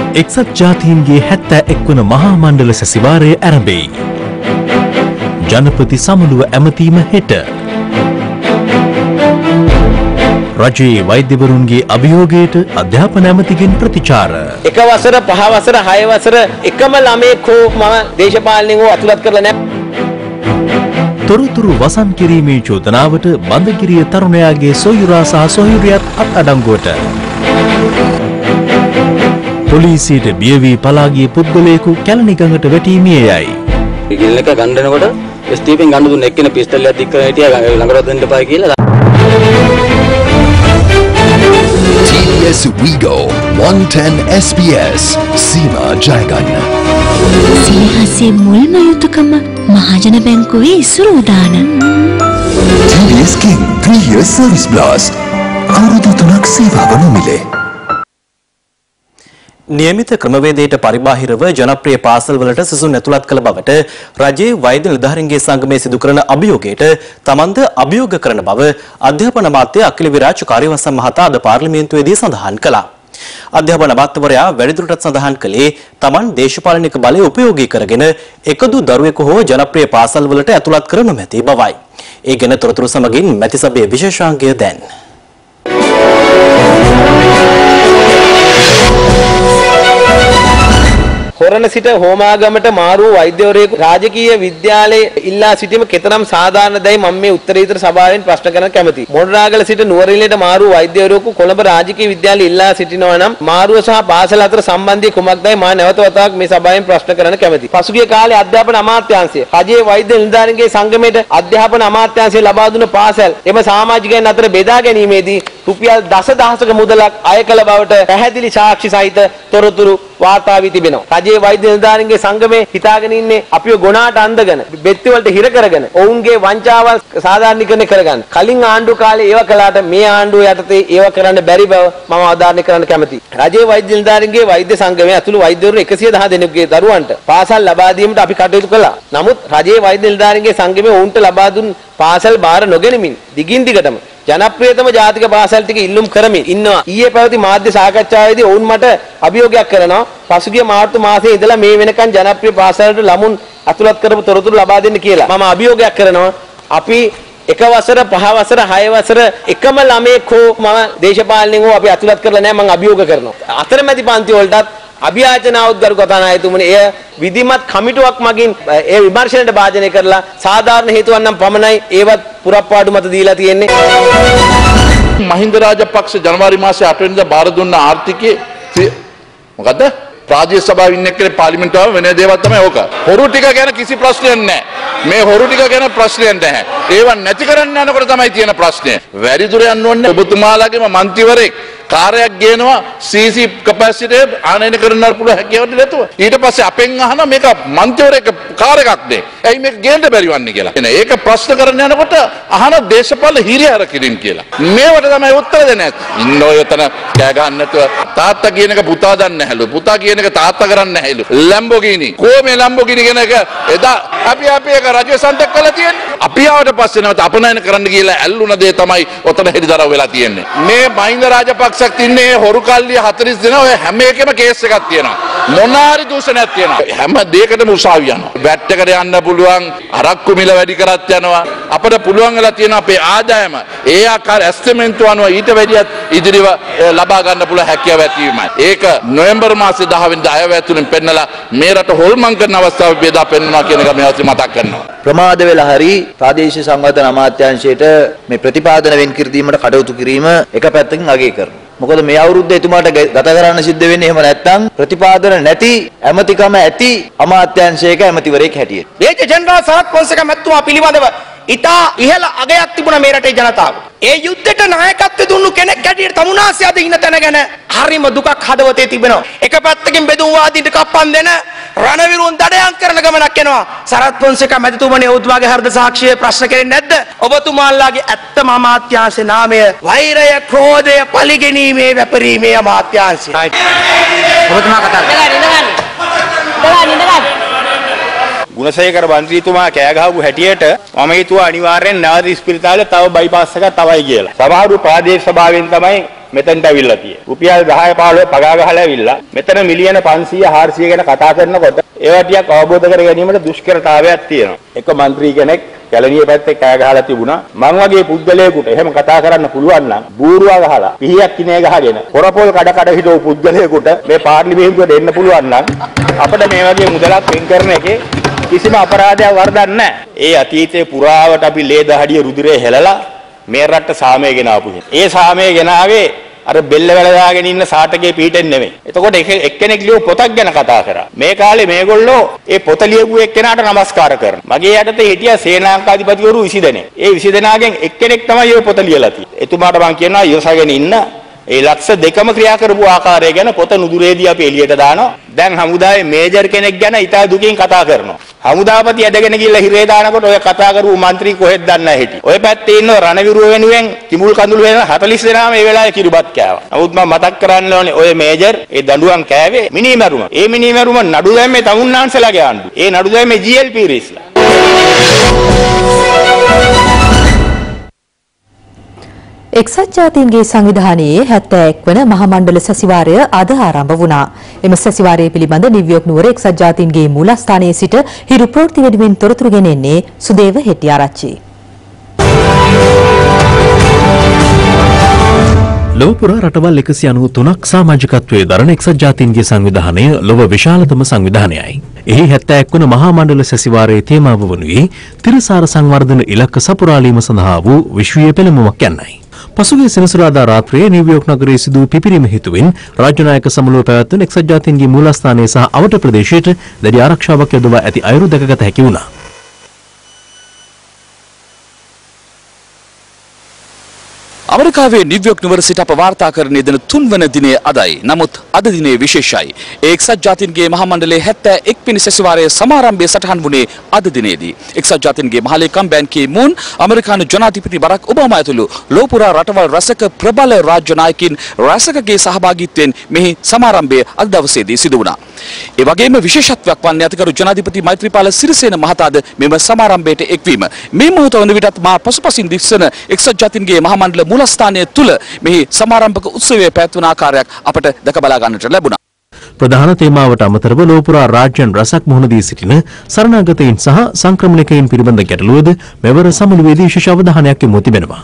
එක්සත් ජාතීන්ගේ 71 වන මහා මණ්ඩල සැසිවාරය ආරම්භයි. ජනපති සමුළුව ඇමතීම හෙට. රජයේ වෛද්‍යවරුන්ගේ අභියෝගයට අධ්‍යාපන ඇමතිගෙන් ප්‍රතිචාර. එක වසර 5 වසර 6 වසර එකම ළමයෙක් හෝ මම දේශපාලනයෙන් හෝ අතුලත් කරලා නැහැ. තොරතුරු වසන් කිරීමේ චෝදනාවට බන්දගිරිය තරුණයාගේ සොයුරා සහ සොයුරියත් අත්අඩංගුවට. පොලිසියට බිය වී පලා ගිය පුද්ගලයෙකු කැලණි ගඟට වැටී මිය යයි. ගිල් එක ගන්නනකොට ස්ටීපෙන් ගන්න දුන්න එක්කෙනා පිස්තලයක් දික් කරගෙන හිටියා ළඟට දෙන්න එපා කියලා. TBS Wigo 110 SBS සීමා ජයගන්න. සිනහසේ මුල්ම යුතුයකම මහජන බැංකුවේ ඉසුරු උදාන. TBS King 3 year service blast. අවුරුදු 3ක් සේවාව නොමිලේ. නියමිත ක්‍රමවේදයට පරිබාහිරව ජනප්‍රිය පාසල්වලට සිසුන් ඇතුළත් කළ බවට රජයේ වෛද්‍ය නිලධාරීන්ගේ සංගමයේ සිදු කරන අභියෝගයට තමන්ද අභියෝග කරන බව අධ්‍යාපන අමාත්‍ය අකිල විරාජ් කාර්යවසම් මහතා අද පාර්ලිමේන්තුවේදී සඳහන් කළා. අධ්‍යාපන අමාත්‍යවරයා වැඩිදුරටත් සඳහන් කළේ තමන් දේශපාලනික බලය උපයෝගී කරගෙන එකදු දරුවෙකු හෝ ජනප්‍රිය පාසල්වලට ඇතුළත් කර නොමැති බවයි. ඒ ගැන තොරතුරු සමගින් මැති සභයේ විශේෂාංගය දැන්. හොරණ සිට හෝමාගමට මාරු වෛද්‍යවරයෙකු රාජකීය විද්‍යාලයේ ඉල්ලා සිටීම කෙතරම් සාධාරණදයි මම මේ උත්තරීතර සභාවෙන් ප්‍රශ්න කරන්න කැමතියි. මොණරාගල සිට නුවරඑළියට මාරු වෛද්‍යවරයෙකු කොළඹ රාජකීය විද්‍යාලයේ ඉල්ලා සිටිනවා නම් මාරුව සහ පාසල අතර සම්බන්ධය කුමක්දයි මා නැවත වතාවක් මේ සභාවෙන් ප්‍රශ්න කරන්න කැමතියි. පසුගිය කාලේ අධ්‍යාපන අමාත්‍යාංශය රජයේ වෛද්‍ය නිලධාරීන්ගේ සංගමයට අධ්‍යාපන අමාත්‍යාංශය ලබා දුන පාසල් එම සමාජිකයන් අතර බෙදා ගැනීමේදී රුපියල් දසදහසක මුදලක් අය කළ බවට පැහැදිලි සාක්ෂි සහිත තොරතුරු වාර්තා වී තිබෙනවා. රජයේ වෛද්‍ය නිලධාරීන්ගේ සංගමේ හිතාගෙන ඉන්නේ අපිව ගොනාට අඳගෙන බෙත්ති වලට හිර කරගෙන ඔවුන්ගේ වංචාවල් සාධාරණීකරණය කරගන්න. කලින් ආණ්ඩු කාලේ ඒව කළාට මේ ආණ්ඩුව යටතේ ඒව කරන්න බැරි බව මම අවධාරණය කරන්න කැමතියි. රජයේ වෛද්‍ය නිලධාරීන්ගේ වෛද්‍ය සංගමයේ ඇතුළු වෛද්‍යවරු 110 දෙනෙකුගේ දරුවන්ට පාසල් ලබා දීමට අපි කටයුතු කළා. නමුත් රජයේ වෛද්‍ය නිලධාරීන්ගේ සංගමයේ ඔවුන්ට ලබා දුන් පාසල් බාර නොගැනීමෙන් දිගින් දිගටම ජනප්‍රියතම ජාතික පාසල් ටික ඉල්ලුම් කරමින් ඉන්නවා. ඊයේ පැවති මාධ්‍ය සාකච්ඡාවේදී ඔවුන් මට අභියෝගයක් කරනවා. පසුගිය මාර්තු මාසයේ ඉඳලා මේ වෙනකන් ජනප්‍රිය පාසල්වලට ළමුන් අතුලත් කරපු තොරතුරු ලබා දෙන්න කියලා. මම අභියෝගයක් කරනවා. අපි එක වසර 5 වසර 6 වසර එකම ළමයෙක් හෝ මම දේශපාලනයෙන් හෝ අපි අතුලත් කරලා නැහැ. මම අභියෝග කරනවා. අතරමැදි පන්ති වලටත් අභියාචනාවත් ගරු කතානායකතුමනි එය විධිමත් කමිටුවක් මගින් ඒ විමර්ශනයට භාජනය කරලා සාධාරණ හේතුවක් නම් පමණයි ඒවත් පුරප්පාඩු මත දීලා තියෙන්නේ. මහින්ද රාජපක්ෂ ජනවාරි මාසයේ 8 වෙනිදා බාර දුන්න ආර්ථිකයේ මොකද්ද? රාජ්‍ය සභාවේ ඉන්න එක්කේ පාර්ලිමේන්තුව වෙන දේවල් තමයි ඕක. හොරු ටික ගැන කිසි ප්‍රශ්නයක් නැහැ. මේ හොරු ටික ගැන ප්‍රශ්නයක් නැහැ. ඒව නැති කරන්න යනකොට තමයි තියෙන ප්‍රශ්නය. වැඩි දුර යන්න ඕනේ ඔබතුමාලාගේම මන්ත්‍රීවරයෙක් කාර්යයක් ගේනවා CC කැපැසිටි ආනයන කරන්න පුළුවන් හැකියාවක් නැතුව. ඊට පස්සේ අපෙන් අහන මේක මන්ත්‍රීවරයෙක් කාර්යයක් නේ. ඇයි මේක ගේන්න බැරි වන්නේ කියලා. එනේ ඒක ප්‍රශ්න කරන්න යනකොට අහන දේශපාල හිරිහැර කිරීම කියලා. මේවට තමයි උත්තර දෙන්නේ. ඉන්න ඔය තන කෑ ගන්න නැතුව තාත්තා කියන එක පුතා දන්නේ නැහැලු. පුතා කියන එක තාත්තා කරන්නේ නැහැලු. ලැම්බෝගිනි. කොහොමද ලැම්බෝගිනි කියන එක එදා අපි ඒක රජය සන්තක කළා තියෙන්නේ. අපි ආවට පස්සේ නැවත අපනයන කරන්න කියලා ඇල්ලුන දේ තමයි ඔතන හෙලිදරව් වෙලා තියෙන්නේ. මේ මහින්ද රාජපක්ෂත් ඉන්නේ හොරු කල්ලිය 40 දෙනා ඔය හැම එකෙම කේස් එකක් තියෙනවා. මොනාරි දූෂණයක් තියෙනවා. හැම දෙයකටම උසාවි යනවා. වැට් එකට යන්න පුළුවන්, අරක්කු මිල වැඩි කරත් යනවා. අපිට පුළුවන් වෙලා තියෙන අපේ ආදායම ඒ ආකාර ඇස්ටිමේන්තු අනුව ඊට වැඩියත් ඉදිරිව ලබා ගන්න පුළුවන් හැකියාව ඇති වීමයි. ඒක නොවැම්බර් මාසේ 10 වෙනිදා අයවැයතුලින් පෙන්නලා මේ රට හොල්මන් කරන අවස්ථාව බෙදා පෙන්වනවා කියන එක මේ අවස්ථාවේ මතක් කරනවා. ප්‍රමාද වෙලා හරි ප්‍රාදේශීය සංවර්ධන අමාත්‍යාංශයට මේ ප්‍රතිපාදන වෙන් කර දීමට කටයුතු කිරීම එක පැත්තකින් අගය කරනවා. මොකද මේ අවුරුද්ද එතුමාට ගත කරන්න සිද්ධ වෙන්නේ එහෙම නැත්නම් ප්‍රතිපාදන නැති ඇමතිකම ඇති අමාත්‍යාංශයක ඇමතිවරයෙක් හැටියට. මේජර් ජෙනරාල් සරත් පොන්සේක මැතිතුමා පිළිබඳව ඉතා ඉහළ අගයක් තිබුණා මේ රටේ ජනතාව. ඒ යුද්ධයට නායකත්වය දුන්නු කෙනෙක් හැටියට තමුන්නාසේ අද ඉන්න තැන ගැන හරිම දුකක් හදවතේ තිබෙනවා. එක පැත්තකින් බෙදුම් වාදීන්ට කප්පන් දෙන රණවිරුවන් දඩයන් කරන ගමනක් යනවා. සරත් පොන්සේක මැතිතුමනි ඔබතුමාගේ හෘද සාක්ෂියේ ප්‍රශ්න කරන්නේ නැද්ද? ඔබතුමාලාගේ ඇත්තම අමාත්‍යාංශේ නාමය වෛරය, ක්‍රෝධය, පරිගැනීමේ වැපරීමේ අමාත්‍යාංශය. ඔබතුමා කතා කරන්නේ. ගුණසේකර මන්ත්‍රීතුමා කෑ ගහපු හැටියට මම හිතුවා අනිවාර්යෙන් නැවත ඉස්පිරිතාලේ තව බයිපාස් එකක් තවයි කියලා. සමහරු ප්‍රාදේශීය සභාවෙන් තමයි මෙතනට අවිල්ලා තියෙන්නේ. රුපියල් 10 15 පගා ගහලා ඇවිල්ලා මෙතන මිලියන 500 400 ගැන කතා කරනකොට ඒවා ටිකක් අවබෝධ කර ගැනීමට දුෂ්කරතාවයක් තියෙනවා. එක മന്ത്രി කෙනෙක් කැලණිය පැත්තේ කෑ ගහලා තිබුණා. මං වගේ පුද්ගලයෙකුට එහෙම කතා කරන්න පුළුවන් නම් බූරුවා ගහලා පිහියක් කිනේ ගහගෙන පොරපොල් කඩ කඩ හිටව පුද්ගලයෙකුට මේ පාර්ලිමේන්තුවට එන්න පුළුවන් නම් අපිට මේ වගේ මුදලක් වෙන් කරන එකේ කිසිම අපරාධයක් වරදක් නැහැ. ඒ අතීතයේ පුරාවට අපි ලේ දහඩිය රුධිරේ හෙලලා මේ රටට සාමය ගෙනාවු. ඒ සාමය ගෙනාවේ අර බෙල්ල වැල දාගෙන ඉන්න සාටකේ පිටින් නෙමෙයි. එතකොට එක්කෙනෙක් ලියු පොතක් ගැන කතා කරා. මේ කාලේ මේගොල්ලෝ ඒ පොත ලියපු එක්කෙනාට නමස්කාර කරනවා. මගේ යටතේ හිටියා සේනාංකාධිපතිවරු 20 දෙනෙක්. ඒ 20 දෙනාගෙන් එක්කෙනෙක් තමයි ওই පොත ලියලා තියෙන්නේ. එතුමාට මම කියනවා ඉවසගෙන ඉන්න. ඒ ලක්ෂ දෙකම ක්‍රියා කරපු ආකාරය ගැන පොත නුදුරේදී අපි එළියට දානවා. දැන් හමුදාවේ මේජර් කෙනෙක් ගැන ඉතා දුකින් කතා කරනවා. හමුදාපති ඇදගෙන ගිහලා හිරේ දානකොට ඔය කතා කරපු മന്ത്രി කොහෙද දන්නේ නැහැ හිටියේ. ඔය පැත්තේ ඉන්න රණවිරුව වෙනුවෙන් කිඹුල් කඳුළු වෙන 40 දෙනාම මේ වෙලාවේ කිරිබත් කෑවා. නමුත් මම මතක් කරන්න ඕනේ ඔය මේජර් ඒ දඬුවම් කෑවේ මිනිමරුම. ඒ මිනිමරුම නඩු දැම්මේ තමුන්නාන්සලාගේ ආණ්ඩු. ඒ නඩු දැම්මේ GLP රිස්ලා. එක්සත් ජාතීන්ගේ සංවිධානයේ 71 වන මහා මණ්ඩල සැසිවාරය අද ආරම්භ වුණා. එම සැසිවාරය පිළිබඳ නිව්යෝක් නුවර එක්සත් ජාතීන්ගේ මූලස්ථානයේ සිට හිරු ප්‍රවෘත්ති වෙනුවෙන් තොරතුරු ගෙනෙන්නේ සුදේව හෙට්ටිආරච්චි. ලෝපුරා රටවල් 193ක් සමාජිකත්වයේ දරන එක්සත් ජාතීන්ගේ සංවිධානය ලොව විශාලතම සංවිධානයයි. එහි 71 වන මහා මණ්ඩල සැසිවාරයේ තේමාව වනුයේ තිරසාර සංවර්ධන ඉලක්ක සපුරාලීම සඳහා වූ විශ්වීය පෙළඹුමක් යන්නයි. පසුගිය සෙනසුරාදා රාත්‍රියේ නිව්යෝක් නගරයේ සිදු පිපිරීම හේතුවෙන් රාජ්‍ය නායක සමුළුව පැවැත්වෙන එක්සත් ජාතීන්ගේ මූලස්ථානයේ සහ අවට ප්‍රදේශයට දැඩි ආරක්ෂාවක් යොදවා ඇති අයුරු දැකගත හැකි වුණා. අමරිකාවේ නිව්යෝක් නුවර සිට අප වාර්තාකරණය දෙන 3 වන දිනය අදයි. නමුත් අද දිනේ විශේෂයි. එක්සත් ජාතීන්ගේ මහා මණ්ඩලයේ 71 වෙනි සැසිවාරයේ සමාරම්භය සටහන් වුණේ අද දිනේදී. එක්සත් ජාතීන්ගේ මහ ලේකම් බැන් කී මූන්, අමරිකානු ජනාධිපති බරක් ඔබාමා ඇතුළු ලෝපුරා රටවල් රැසක ප්‍රබල රාජ්‍ය නායකින් රැසකගේ සහභාගීත්වයෙන් මෙහි සමාරම්භය අද දවසේදී සිදු වුණා. ඒ වගේම විශේෂත්වයක් වන්නේ අතිගරු ජනාධිපති මෛත්‍රීපාල සිරිසේන මහතාද මෙම සමාරම්භයට එක්වීම. මේ මොහොත වන විටත් මා පසුපසින් දිස්සන එක්සත් ජාතීන්ගේ මහා මණ්ඩල මූලස්ථානය තුල මෙහි සමාරම්භක උත්සවයේ පැවැත්වුණ ආකාරයක් අපට දැක බලා ගන්නට ලැබුණා. ප්‍රධාන තේමාවට අමතරව ලෝපුරා රාජ්‍යයන් රසක් මුහුණ දී සිටින සරණාගතයින් සහ සංක්‍රමණිකයින් පිළිබඳ ගැටලුවද මෙවර සමුළුවේදී විශේෂ අවධානයක් යොමු තිබෙනවා.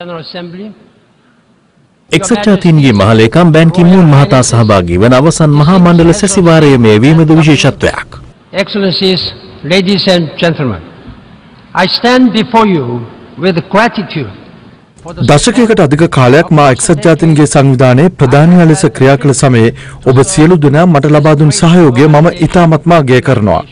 එක්සත් ජාතීන්ගේ මහ ලේකම් බැන් කී මූන් මහතා සහභාගී වන අවසන් මහා මණ්ඩල සැසිවාරයේ මේ වීමද විශේෂත්වයක්. Excellencies, ladies and gentlemen, I stand before you with gratitude. දශකයකට අධික කාලයක් මා එක්සත් ජාතීන්ගේ සංවිධානයේ ප්‍රධානීය ලෙස ක්‍රියා කළ සමයේ ඔබ සියලු දෙනා මට ලබා දුන් සහයෝගය මම ඉතාමත්ම අගය කරනවා.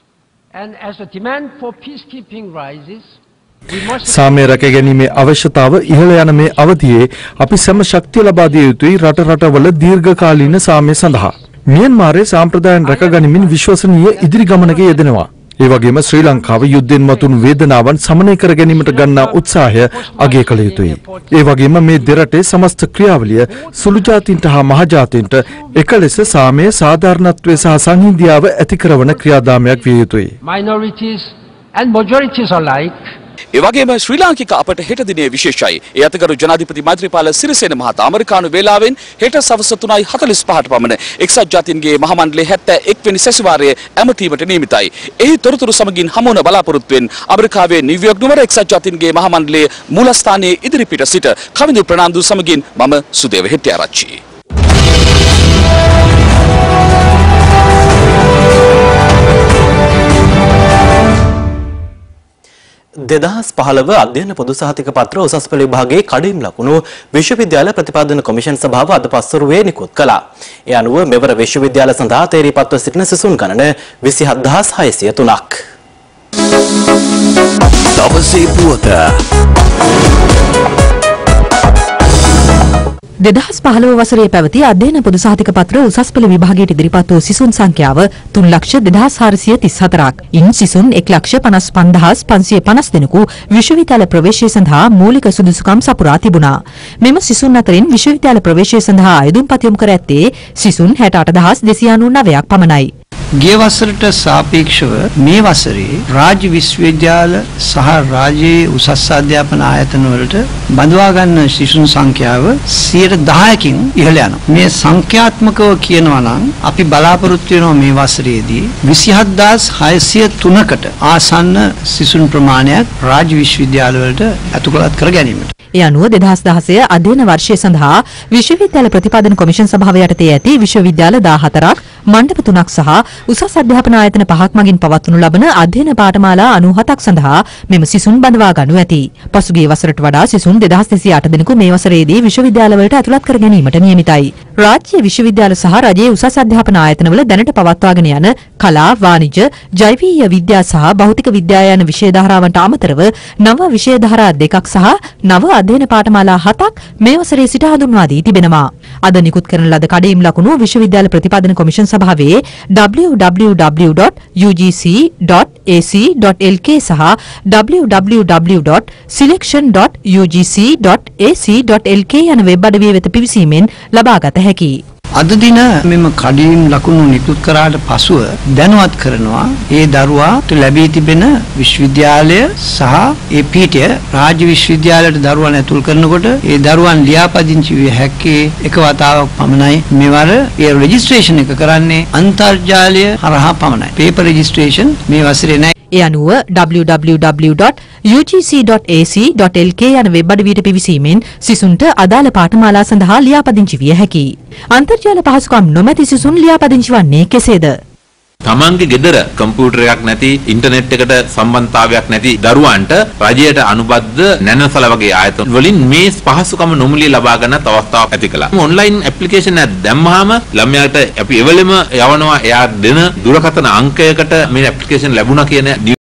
සාමය රැක ගැනීමේ අවශ්‍යතාව ඉහළ යන මේ අවධියේ අපි සෑම ශක්තිය ලබා දිය යුතුයි රටවල දීර්ඝකාලීන සාමය සඳහා. මියන්මාරයේ සාම්ප්‍රදායන් රැක ගනිමින් විශ්වසනීය ඉදිරි ගමනක යෙදෙනවා. ඒ වගේම ශ්‍රී ලංකාව යුද්ධෙන් මතුණු වේදනාවන් සමනය කර ගැනීමට ගන්නා උත්සාහය අගය කළ යුතුයි. ඒ වගේම මේ දෙරටේ සමස්ත ක්‍රියාවලිය සුළු ජාතීන්ට හා මහ ජාතීන්ට එක ලෙස සාමය, සාධාරණත්වය සහ සංහිඳියාව ඇති කරන ක්‍රියාදාමයක් විය යුතුයි. Minorities and majorities alike. ඒ වගේම ශ්‍රී ලාංකික අපට හෙට දිනේ විශේෂයි. ඒ අතකරු ජනාධිපති මෛත්‍රීපාල සිරිසේන මහතා අමරිකානු වේලාවෙන් හෙට සවස් 3:45ට පමණ එක්සත් ජාතීන්ගේ මහා මණ්ඩලයේ 71 වෙනි සැසිවාරයේ ඇමතීමට නියමිතයි. එහි තොරතුරු සමගින් හමු වන බලාපොරොත්තුවෙන් අමරිකාවේ නිව්යෝක් නුවර එක්සත් ජාතීන්ගේ මහා මණ්ඩලයේ මූලස්ථානයේ ඉදිරිපිට සිට කවිඳු ප්‍රනාන්දු සමගින් මම සුදේව හෙට්ටිආරච්චි. 2015 අධ්‍යයන පොදු සහතික පත්‍ර උසස් පෙළ විභාගයේ කඩින් ලකුණු විශ්වවිද්‍යාල ප්‍රතිපාදන කොමිෂන් සභාව අද පස්වරුවේ නිකුත් කළා. ඒ අනුව මෙවර විශ්වවිද්‍යාල සඳහා තේරීපත්ව සිටින සිසුන් ගණන 27603ක්. දවසේ පුවත 2015 වසරේ පැවති අධ්‍යයන පොදු සහතික පත්‍ර උසස් පෙළ විභාගයට ඉදිරිපත් වූ සිසුන් සංඛ්‍යාව 3,2434ක්. ඉන් සිසුන් 1,55,550 දෙනෙකු විශ්වවිද්‍යාල ප්‍රවේශය සඳහා මූලික සුදුසුකම් සපුරා තිබුණා. මෙම සිසුන් අතරින් විශ්වවිද්‍යාල ප්‍රවේශය සඳහා අයදුම්පත් යොමු කර ඇත්තේ සිසුන් 68,299ක් පමණයි. ගිය වසරට සාපේක්ෂව මේ වසරේ රාජ්‍ය විශ්වවිද්‍යාල සහ රාජ්‍යයේ උසස් අධ්‍යාපන ආයතන වලට බඳවා ගන්න ශිෂ්‍යුන් සංඛ්‍යාව 10%කින් ඉහළ යනවා. මේ සංඛ්‍යාත්මකව කියනවා නම් අපි බලාපොරොත්තු වෙනවා මේ වසරේදී 27603කට ආසන්න ශිෂ්‍යුන් ප්‍රමාණයක් රාජ්‍ය විශ්වවිද්‍යාල වලට ඇතුළත් කර ගැනීමට. ඒ අනුව 2016 අධ්‍යයන වර්ෂය සඳහා විශ්වවිද්‍යාල ප්‍රතිපාදන කොමිෂන් සභාව යටතේ ඇති විශ්වවිද්‍යාල 14ක්, මණ්ඩප 3ක් සහ උසස් අධ්‍යාපන ආයතන 5ක් මගින් පවත්වනු ලබන අධ්‍යයන පාඨමාලා 97ක් සඳහා මෙම සිසුන් බඳවා ගනු ඇති. පසුගිය වසරට වඩා සිසුන් 2208 දෙනෙකු මේ වසරේදී විශ්වවිද්‍යාලවලට ඇතුළත් කර ගැනීමට නියමිතයි. රාජ්‍ය විශ්වවිද්‍යාල සහ රජයේ උසස් අධ්‍යාපන ආයතනවල දැනට පවත්වාගෙන යන කලා, වාණිජ්‍ය, ජෛවීය විද්‍යා සහ භෞතික විද්‍යා යන විෂය ධාරාවන්ට අමතරව නව විෂය ධාරා 2ක් සහ නව අධ්‍යයන පාඨමාලා 7ක් මේ වසරේ සිට හඳුන්වා දී තිබෙනවා. අද නිකුත් කරන ලද කඩයිම් ලකුණු විශ්වවිද්‍යාල ප්‍රතිපාදන කොමිෂන් සභාවේ www.ugc.ac.lk සහ www.selection.ugc.ac.lk යන වෙබ් අඩවිය වෙත පිවිසීමෙන් ලබාගත හැකියි. අද දින මෙම කඩින් ලකුණු නිකුත් කරාට පසුව දැනුවත් කරනවා ඒ දරුවාට ලැබී තිබෙන විශ්වවිද්‍යාලය සහ ඒ පීඨය රාජ්‍ය විශ්වවිද්‍යාලයට දරුවන් ඇතුල් කරනකොට ඒ දරුවන් ලියාපදිංචි විය හැක්කේ එක වතාවක් පමණයි. මෙවර ඒ රෙජිස්ට්‍රේෂන් එක කරන්නේ අන්තර්ජාලය හරහා පමණයි. පේපර් රෙජිස්ට්‍රේෂන් මේ වසරේ නැහැ. ඒ අනුව www.ugc.ac.lk යන වෙබ් අඩවියට පිවිසීමෙන් සිසුන්ට අදාළ පාඨමාලා සඳහා ලියාපදිංචි විය හැකියි. අන්තර්ජාල පහසුකම් නොමැති සිසුන් ලියාපදිංචි වන්නේ කෙසේද? තමන්ගේ ගෙදර කම්පියුටර් එකක් නැති, ඉන්ටර්නෙට් එකට සම්බන්ධතාවයක් නැති දරුවන්ට රජයට අනුබද්ධ නැනසල වගේ ආයතන වලින් මේ පහසුකම නොමිලේ ලබා ගන්නත් අවස්ථාවක් ඇති කළා. ඔන්ලයින් ඇප්ලිකේෂන් එකක් දැම්මහම ළමයාට අපි එවලෙම යවනවා එයා දෙන දුරකථන අංකයකට මේ ඇප්ලිකේෂන් ලැබුණා කියන